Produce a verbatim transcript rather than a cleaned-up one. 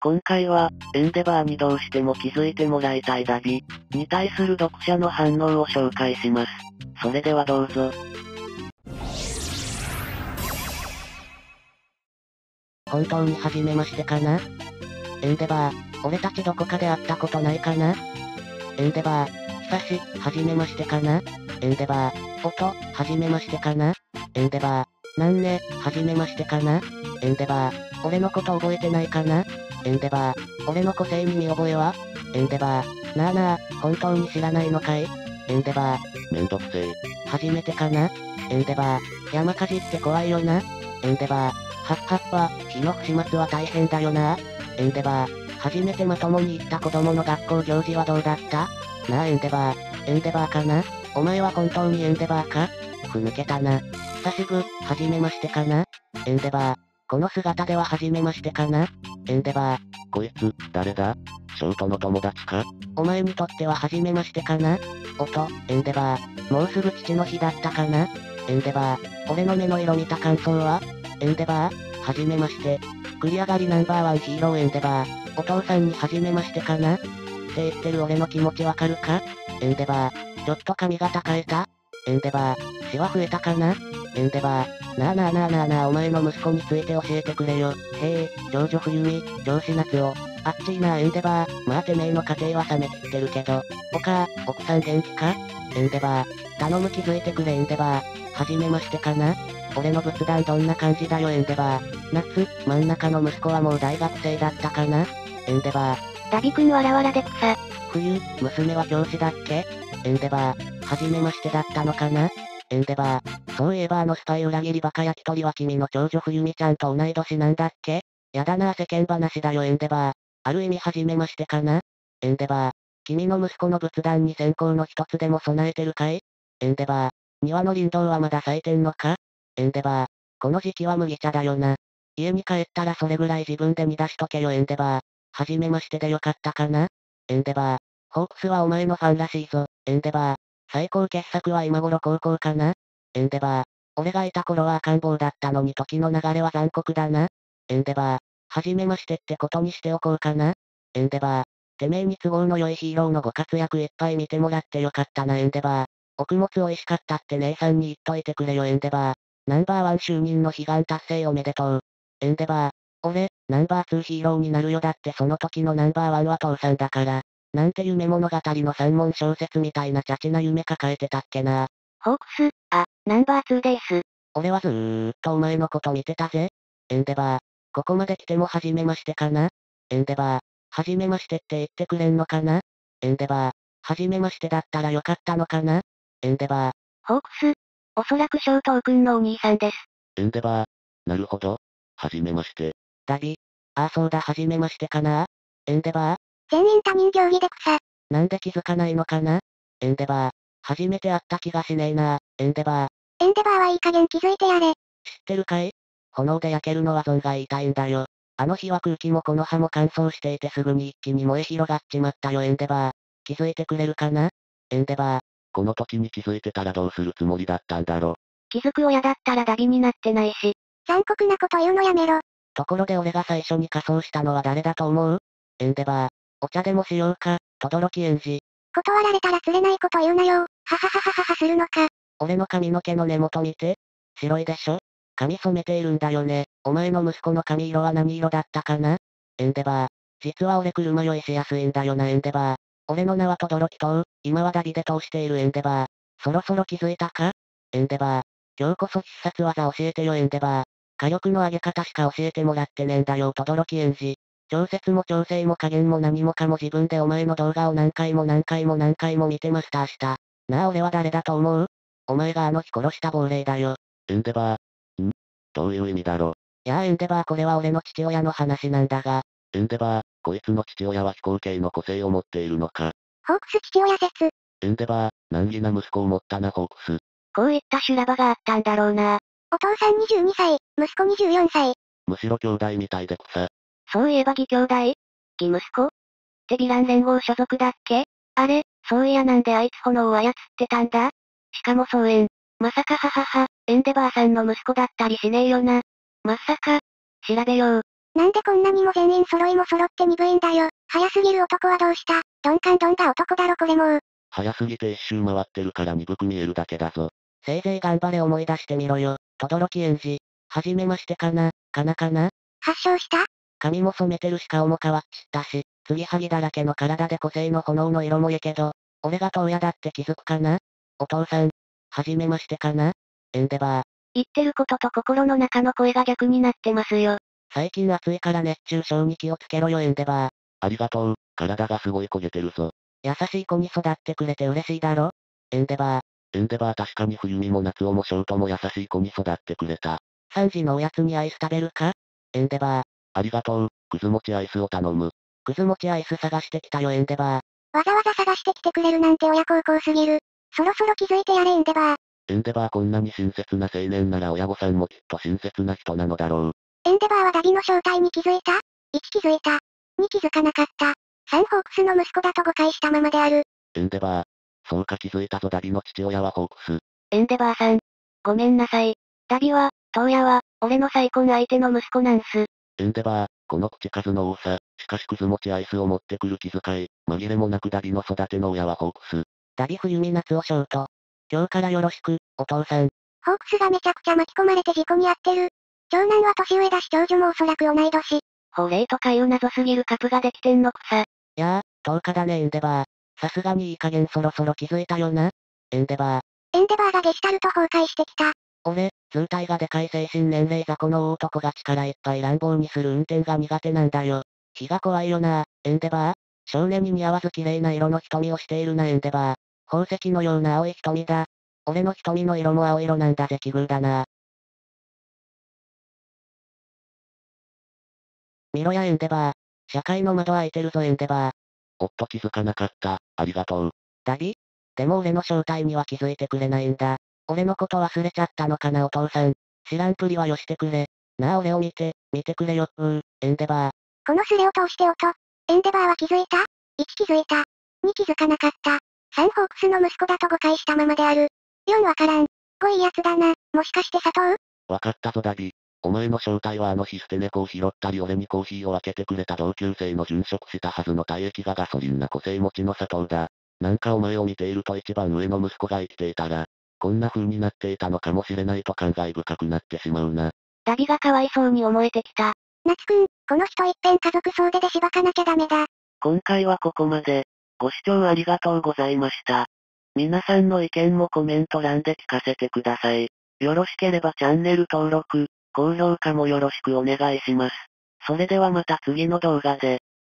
今回は、エンデバーにどうしても気づいてもらいたいダビに対する読者の反応を紹介します。それではどうぞ。 本当に初めましてかな？エンデバー、俺たちどこかで会ったことないかな？エンデバー、久し、初めましてかな？エンデバー、音、初めましてかな？エンデバー、なんね、初めましてかな？エンデバー、俺のこと覚えてないかな？エンデバー、俺の個性に見覚えは？エンデバー、なあなあ、本当に知らないのかい？エンデバー、 めんどくせえ。 初めてかな？エンデバー、山火事って怖いよな？エンデバー、はっはっは、火の不始末は大変だよな？エンデバー、初めてまともに行った子供の学校行事はどうだった？なあエンデバー、エンデバーかな？お前は本当にエンデバーか？ふぬけたな。久しぶ、はじめましてかな？エンデバー、この姿でははじめましてかな？エンデバー、 こいつ、誰だ？ショートの友達か？ お前にとってははじめましてかな？音、エンデバー、もうすぐ父の日だったかな？エンデバー、俺の目の色見た感想は？エンデバー、はじめまして。繰り上がりナンバーワンヒーローエンデバー、お父さんにはじめましてかな？って言ってる俺の気持ちわかるか？エンデバー、ちょっと髪型変えた？エンデバー、シワ増えたかな？エンデバー、なあなあなあなあなあお前の息子について教えてくれよ。へえ、長女冬美、上司夏を。あっちいなエンデバー、まあてめえの家庭は冷めきってるけど。おかー、奥さん元気か？エンデバー、頼む気づいてくれエンデバー、はじめましてかな？俺の仏壇どんな感じだよエンデバー。夏、真ん中の息子はもう大学生だったかな？エンデバー。 ダビ君わらわらで草。 冬、娘は教師だっけ？エンデバー、はじめましてだったのかな？エンデバー、そういえばあのスパイ裏切りバカ焼き鳥は君の長女冬美ちゃんと同い年なんだっけ？やだな世間話だよエンデバー。ある意味はじめましてかな？エンデバー、君の息子の仏壇に線香の一つでも備えてるかい？エンデバー、庭の林道はまだ咲いてんのか？エンデバー、この時期は麦茶だよな。家に帰ったらそれぐらい自分で煮出しとけよエンデバー。はじめましてでよかったかな？エンデバー、ホークスはお前のファンらしいぞ、エンデバー。最高傑作は今頃高校かな？エンデバー、俺がいた頃は赤ん坊だったのに時の流れは残酷だな。エンデバー、はじめましてってことにしておこうかな。エンデバー、てめえに都合の良いヒーローのご活躍いっぱい見てもらってよかったなエンデバー。穀物美味しかったって姉さんに言っといてくれよエンデバー。ナンバーワン就任の悲願達成おめでとう。エンデバー、俺、ナンバーツーヒーローになるよだってその時のナンバーワンは父さんだから。なんて夢物語の三文小説みたいなチャチな夢抱えてたっけな。 ホークス、あ、ナンバーツーです。 俺はずーっとお前のこと見てたぜ。エンデバー、ここまで来ても初めましてかな？エンデバー、初めましてって言ってくれんのかな？エンデバー、初めましてだったらよかったのかな？エンデバー、 ホークス、おそらく小東くんのお兄さんです。 エンデバー、なるほど。はじめまして。 ダビ、ああそうだはじめましてかな？エンデバー、 全員他人行儀で草。 なんで気づかないのかな？エンデバー、初めて会った気がしねえな。エンデバー、 エンデバーはいい加減気づいてやれ。 知ってるかい？炎で焼けるのは存外痛いんだよ。あの日は空気もこの葉も乾燥していてすぐに一気に燃え広がっちまったよエンデバー。気づいてくれるかな？エンデバー。 この時に気づいてたらどうするつもりだったんだろ。 気づく親だったらダビになってないし。残酷なこと言うのやめろ。 ところで俺が最初に仮装したのは誰だと思う？エンデバー。お茶でもしようか、轟園児。 断られたら釣れないこと言うなよ。ははははははするのか。 俺の髪の毛の根元見て。白いでしょ？髪染めているんだよね。お前の息子の髪色は何色だったかな？エンデバー。実は俺車酔いしやすいんだよなエンデバー。俺の名は轟と今はダビで通しているエンデバー。そろそろ気づいたか？エンデバー。今日こそ必殺技教えてよエンデバー。火力の上げ方しか教えてもらってねえんだよ轟園児。調節も調整も加減も何もかも自分でお前の動画を何回も何回も何回も見てマスターした。なあ俺は誰だと思う？お前があの日殺した亡霊だよ。 エンデバー。ん？どういう意味だろ。 いやあエンデバーこれは俺の父親の話なんだが。 エンデバー、こいつの父親は飛行系の個性を持っているのか。 ホークス父親説。 エンデバー、難儀な息子を持ったなホークス。 こういった修羅場があったんだろうな。お父さんにじゅうにさい、息子にじゅうよんさい。 むしろ兄弟みたいで草。 そういえば義兄弟義息子ってヴィラン連合所属だっけ？あれ、そういやなんであいつ炎を操ってたんだ？しかも総園。まさかははは、エンデバーさんの息子だったりしねえよな。まさか、調べよう。 なんでこんなにも全員揃いも揃って鈍いんだよ。早すぎる男はどうした？ドンカンドンが男だろこれもう。 早すぎて一周回ってるから鈍く見えるだけだぞ。 せいぜい頑張れ思い出してみろよ。轟園児。はじめましてかな、かなかな？ 発症した？ 髪も染めてるし顔も変わっちったし、継ぎはぎだらけの体で個性の炎の色もええけど、俺が東野だって気づくかな？お父さん。はじめましてかな？エンデバー。 言ってることと心の中の声が逆になってますよ。 最近暑いから熱中症に気をつけろよエンデバー。 ありがとう、体がすごい焦げてるぞ。 優しい子に育ってくれて嬉しいだろ？エンデバー。 エンデバー確かに冬美も夏男もショートも優しい子に育ってくれた。 さんじのおやつにアイス食べるか？エンデバー。 ありがとう、くず餅アイスを頼む。 くず餅アイス探してきたよエンデバー。 わざわざ探してきてくれるなんて親孝行すぎる。そろそろ気づいてやれエンデバー。 エンデバーこんなに親切な青年なら親御さんもきっと親切な人なのだろう。 エンデバーはダビの正体に気づいた？いち気づいた。に気づかなかった。さんホークスの息子だと誤解したままである。 エンデバー。そうか気づいたぞダビの父親はホークス。 エンデバーさん。ごめんなさい。ダビは、東野は、俺の再婚相手の息子なんす。 エンデバー、この口数の多さ、しかしくず餅アイスを持ってくる気遣い、紛れもなくダビの育ての親はホークス。 ダビ冬美夏をショート。今日からよろしく、お父さん。 ホークスがめちゃくちゃ巻き込まれて事故に遭ってる。長男は年上だし長女もおそらく同い年。法令とかいう謎すぎるカプができてんのくさ。 やあ、とおかだねエンデバー。さすがにいい加減そろそろ気づいたよな。エンデバー。 エンデバーがゲシュタルト崩壊してきた。 俺、図体がでかい精神年齢雑魚の大男が力いっぱい乱暴にする運転が苦手なんだよ。火が怖いよな、エンデバー。少年に似合わず綺麗な色の瞳をしているなエンデバー。宝石のような青い瞳だ。俺の瞳の色も青色なんだぜ奇遇だな。見ろやエンデバー。社会の窓開いてるぞエンデバー。 おっと気づかなかった、ありがとう。 ダビ？でも俺の正体には気づいてくれないんだ。俺のこと忘れちゃったのかなお父さん。知らんぷりはよしてくれ。なあ俺を見て、見てくれよっうー、エンデバー。 このスレを通して音。エンデバーは気づいた？ いち 気づいた。に気づかなかった。さんホークスの息子だと誤解したままである。よんわからん。ごいいやつだな。もしかして佐藤？ わかったぞダビ。お前の正体はあの日捨て猫を拾ったり俺にコーヒーを分けてくれた同級生の殉職したはずの体液がガソリンな個性持ちの佐藤だ。なんかお前を見ていると一番上の息子が生きていたら、こんな風になっていたのかもしれないと感慨深くなってしまうな。 ダビがかわいそうに思えてきた。夏くん、この人いっぺん家族総出でしばかなきゃダメだ。 今回はここまで。ご視聴ありがとうございました。皆さんの意見もコメント欄で聞かせてください。よろしければチャンネル登録、高評価もよろしくお願いします。それではまた次の動画で。